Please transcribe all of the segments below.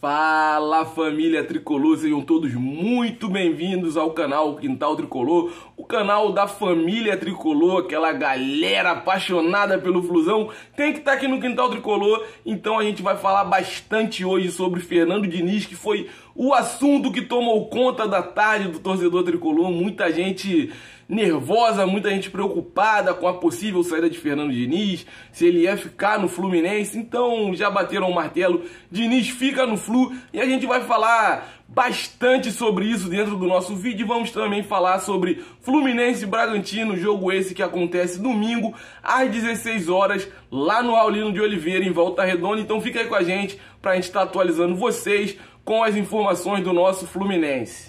Fala, família Tricolor, sejam todos muito bem-vindos ao canal Quintal Tricolor, o canal da família Tricolor, aquela galera apaixonada pelo Flusão, tem que estar aqui no Quintal Tricolor. Então a gente vai falar bastante hoje sobre Fernando Diniz, que foi o assunto que tomou conta da tarde do torcedor tricolor. Muita gente nervosa, muita gente preocupada com a possível saída de Fernando Diniz, se ele ia ficar no Fluminense. Então já bateram o martelo, Diniz fica no Flu, e a gente vai falar bastante sobre isso dentro do nosso vídeo. Vamos também falar sobre Fluminense e Bragantino, jogo esse que acontece domingo às 16 horas lá no Raulino de Oliveira, em Volta Redonda. Então fica aí com a gente pra gente estar atualizando vocês com as informações do nosso Fluminense.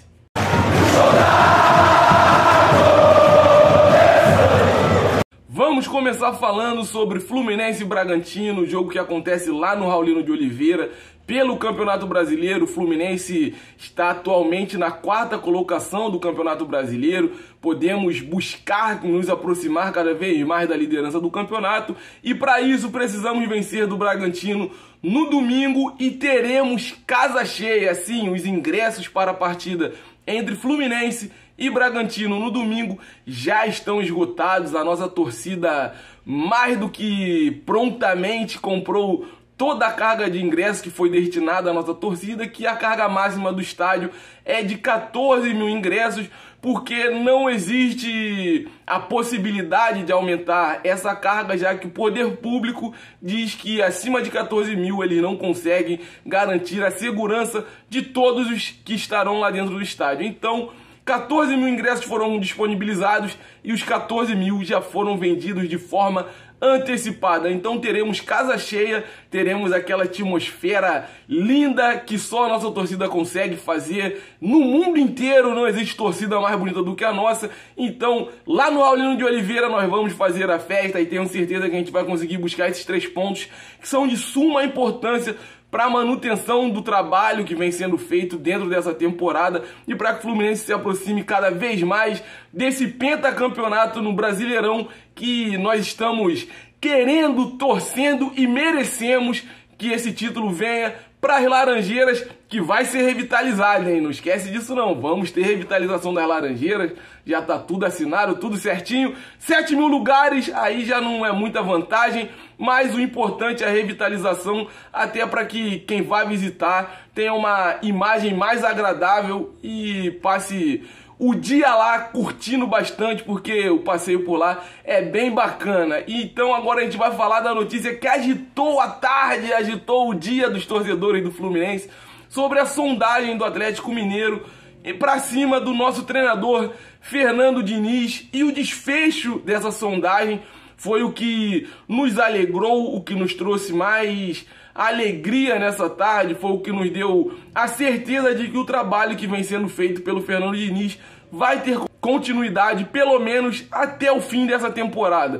Vamos começar falando sobre Fluminense e Bragantino, jogo que acontece lá no Raulino de Oliveira. Pelo Campeonato Brasileiro, o Fluminense está atualmente na 4ª colocação do Campeonato Brasileiro. Podemos buscar nos aproximar cada vez mais da liderança do campeonato. E para isso precisamos vencer do Bragantino no domingo e teremos casa cheia. Sim, os ingressos para a partida entre Fluminense e Bragantino no domingo já estão esgotados. A nossa torcida mais do que prontamente comprou toda a carga de ingressos que foi destinada à nossa torcida, que a carga máxima do estádio é de 14 mil ingressos, porque não existe a possibilidade de aumentar essa carga, já que o poder público diz que acima de 14 mil eles não conseguem garantir a segurança de todos os que estarão lá dentro do estádio. Então, 14 mil ingressos foram disponibilizados e os 14 mil já foram vendidos de forma antecipada. Então teremos casa cheia, teremos aquela atmosfera linda que só a nossa torcida consegue fazer. No mundo inteiro não existe torcida mais bonita do que a nossa. Então lá no Raulino de Oliveira nós vamos fazer a festa e tenho certeza que a gente vai conseguir buscar esses 3 pontos que são de suma importância para a manutenção do trabalho que vem sendo feito dentro dessa temporada e para que o Fluminense se aproxime cada vez mais desse pentacampeonato no Brasileirão que nós estamos querendo, torcendo e merecemos que esse título venha para as Laranjeiras, que vai ser revitalizado, hein? Não esquece disso não, vamos ter revitalização das Laranjeiras, já tá tudo assinado, tudo certinho, 7 mil lugares, aí já não é muita vantagem, mas o importante é a revitalização, até para que quem vai visitar tenha uma imagem mais agradável e passe o dia lá curtindo bastante, porque o passeio por lá é bem bacana. Então agora a gente vai falar da notícia que agitou a tarde, agitou o dia dos torcedores do Fluminense, sobre a sondagem do Atlético Mineiro para cima do nosso treinador Fernando Diniz. E o desfecho dessa sondagem foi o que nos alegrou, o que nos trouxe mais alegria nessa tarde, foi o que nos deu a certeza de que o trabalho que vem sendo feito pelo Fernando Diniz vai ter continuidade, pelo menos até o fim dessa temporada.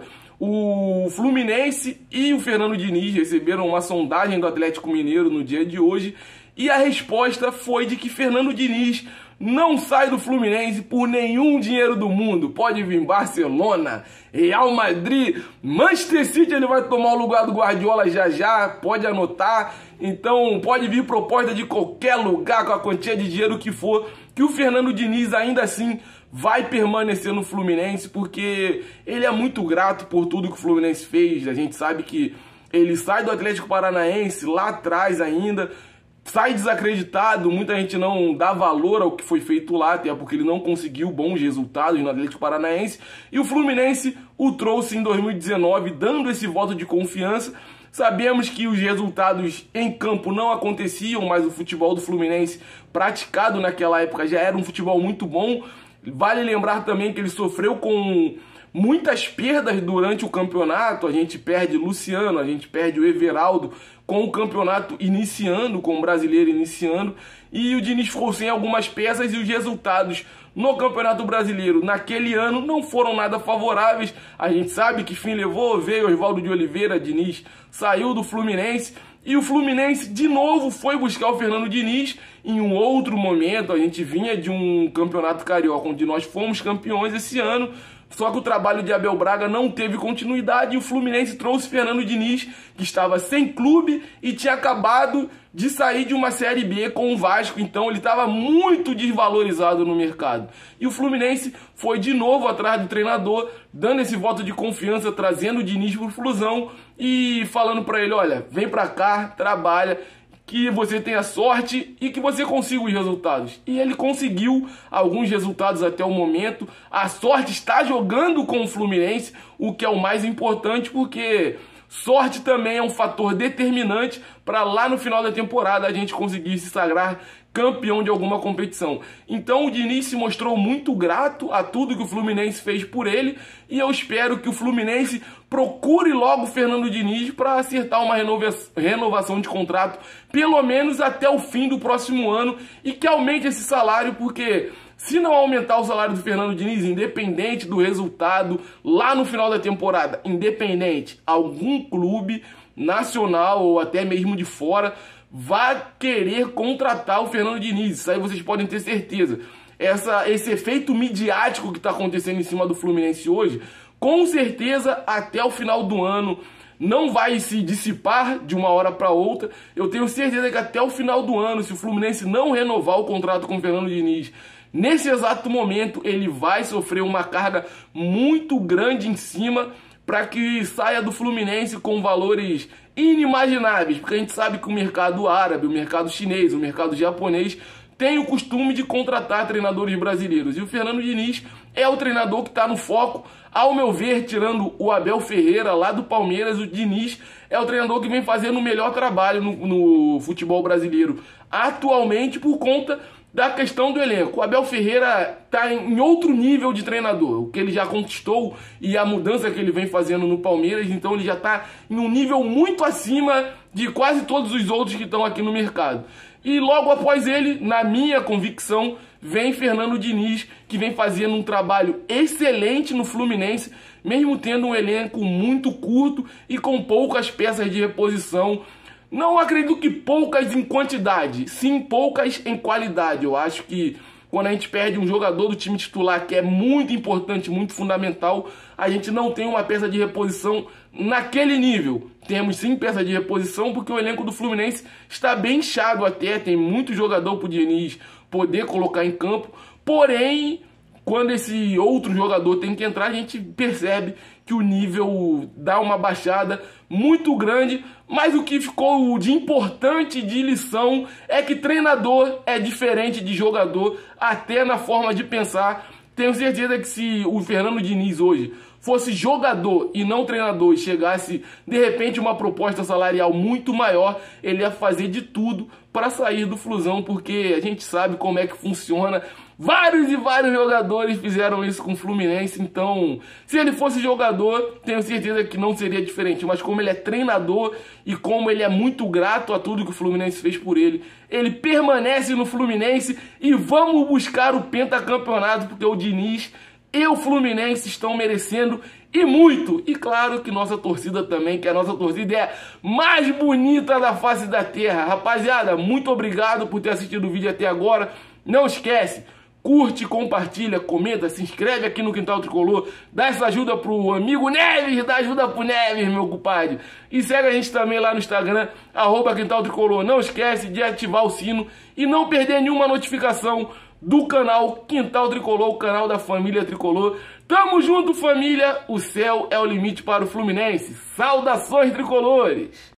O Fluminense e o Fernando Diniz receberam uma sondagem do Atlético Mineiro no dia de hoje e a resposta foi de que Fernando Diniz não sai do Fluminense por nenhum dinheiro do mundo. Pode vir Barcelona, Real Madrid, Manchester City, ele vai tomar o lugar do Guardiola já, pode anotar. Então pode vir proposta de qualquer lugar, com a quantia de dinheiro que for, que o Fernando Diniz ainda assim vai permanecer no Fluminense, porque ele é muito grato por tudo que o Fluminense fez. A gente sabe que ele sai do Atlético Paranaense lá atrás ainda, sai desacreditado, muita gente não dá valor ao que foi feito lá, até porque ele não conseguiu bons resultados no Atlético Paranaense, e o Fluminense o trouxe em 2019, dando esse voto de confiança. Sabemos que os resultados em campo não aconteciam, mas o futebol do Fluminense praticado naquela época já era um futebol muito bom. Vale lembrar também que ele sofreu com muitas perdas durante o campeonato. A gente perde Luciano, a gente perde o Everaldo, com o campeonato iniciando, com o brasileiro iniciando, e o Diniz ficou sem algumas peças e os resultados no Campeonato Brasileiro naquele ano não foram nada favoráveis. A gente sabe que fim levou, veio Oswaldo de Oliveira, Diniz saiu do Fluminense e o Fluminense de novo foi buscar o Fernando Diniz em um outro momento. A gente vinha de um campeonato carioca onde nós fomos campeões esse ano, Só que o trabalho de Abel Braga não teve continuidade e o Fluminense trouxe Fernando Diniz, que estava sem clube e tinha acabado de sair de uma Série B com o Vasco, então ele estava muito desvalorizado no mercado. E o Fluminense foi de novo atrás do treinador, dando esse voto de confiança, trazendo o Diniz pro Flusão e falando para ele, olha, vem pra cá, trabalha, que você tenha sorte e que você consiga os resultados. E ele conseguiu alguns resultados até o momento. A sorte está jogando com o Fluminense, o que é o mais importante, porque sorte também é um fator determinante para lá no final da temporada a gente conseguir se sagrar campeão de alguma competição. Então o Diniz se mostrou muito grato a tudo que o Fluminense fez por ele e eu espero que o Fluminense procure logo o Fernando Diniz para acertar uma renovação de contrato, pelo menos até o fim do próximo ano, e que aumente esse salário, porque se não aumentar o salário do Fernando Diniz, independente do resultado lá no final da temporada, independente, algum clube nacional ou até mesmo de fora vai querer contratar o Fernando Diniz. Isso aí vocês podem ter certeza. Esse efeito midiático que está acontecendo em cima do Fluminense hoje, com certeza até o final do ano não vai se dissipar de uma hora para outra. Eu tenho certeza que até o final do ano, se o Fluminense não renovar o contrato com o Fernando Diniz, nesse exato momento ele vai sofrer uma carga muito grande em cima para que saia do Fluminense com valores inimagináveis, porque a gente sabe que o mercado árabe, o mercado chinês, o mercado japonês tem o costume de contratar treinadores brasileiros. E o Fernando Diniz é o treinador que está no foco. Ao meu ver, tirando o Abel Ferreira lá do Palmeiras, o Diniz é o treinador que vem fazendo o melhor trabalho no futebol brasileiro atualmente por conta da questão do elenco. O Abel Ferreira está em outro nível de treinador, o que ele já conquistou e a mudança que ele vem fazendo no Palmeiras, então ele já está em um nível muito acima de quase todos os outros que estão aqui no mercado. E logo após ele, na minha convicção, vem Fernando Diniz, que vem fazendo um trabalho excelente no Fluminense, mesmo tendo um elenco muito curto e com poucas peças de reposição. Não acredito que poucas em quantidade, sim poucas em qualidade. Eu acho que quando a gente perde um jogador do time titular que é muito importante, muito fundamental, a gente não tem uma peça de reposição naquele nível. Temos sim peça de reposição porque o elenco do Fluminense está bem inchado até, tem muito jogador pro Diniz poder colocar em campo, porém, quando esse outro jogador tem que entrar, a gente percebe que o nível dá uma baixada muito grande, mas o que ficou de importante de lição é que treinador é diferente de jogador, até na forma de pensar. Tenho certeza que se o Fernando Diniz hoje fosse jogador e não treinador e chegasse de repente uma proposta salarial muito maior, ele ia fazer de tudo para sair do Flusão, porque a gente sabe como é que funciona. Vários e vários jogadores fizeram isso com o Fluminense, então se ele fosse jogador, tenho certeza que não seria diferente, mas como ele é treinador e como ele é muito grato a tudo que o Fluminense fez por ele, ele permanece no Fluminense e vamos buscar o pentacampeonato, porque o Diniz e o Fluminense estão merecendo e muito. E claro que nossa torcida também, que a nossa torcida é mais bonita da face da terra. Rapaziada, muito obrigado por ter assistido o vídeo até agora. Não esquece, curte, compartilha, comenta, se inscreve aqui no Quintal Tricolor, dá essa ajuda pro amigo Neves, dá ajuda pro Neves, meu compadre. E segue a gente também lá no Instagram, @Quintal Tricolor. Não esquece de ativar o sino e não perder nenhuma notificação do canal Quintal Tricolor, o canal da família Tricolor. Tamo junto, família! O céu é o limite para o Fluminense. Saudações, tricolores!